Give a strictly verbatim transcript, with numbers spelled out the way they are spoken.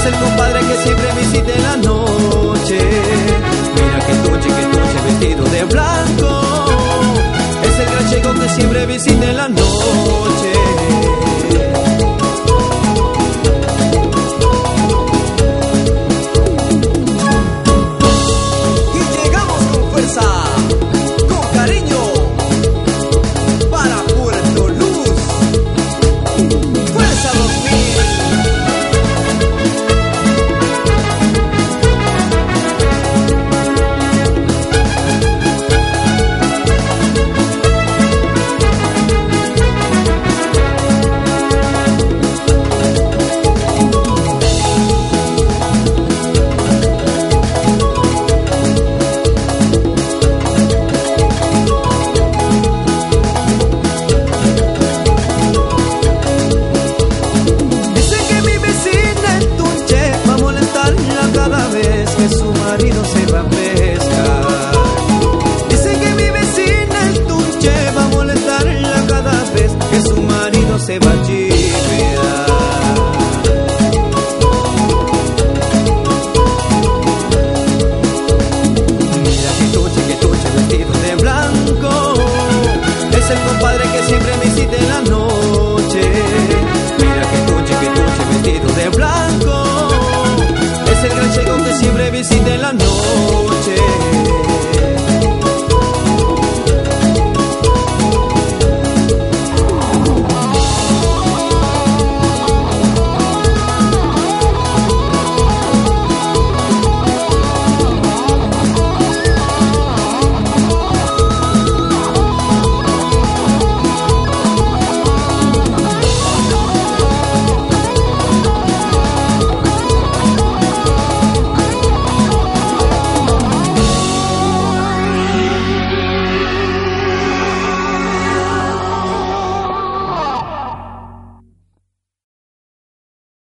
Es el compadre que siempre visita en la noche. Mira que tuche, que tuche vestido de blanco. Es el gallego que siempre visita en la noche. Se va a chivear. Mira que tuche, que tuche vestido de blanco. Es el compadre que siempre visita en la noche. Mira que tuche, que tuche vestido de blanco. Es el gallego que siempre visita en la noche.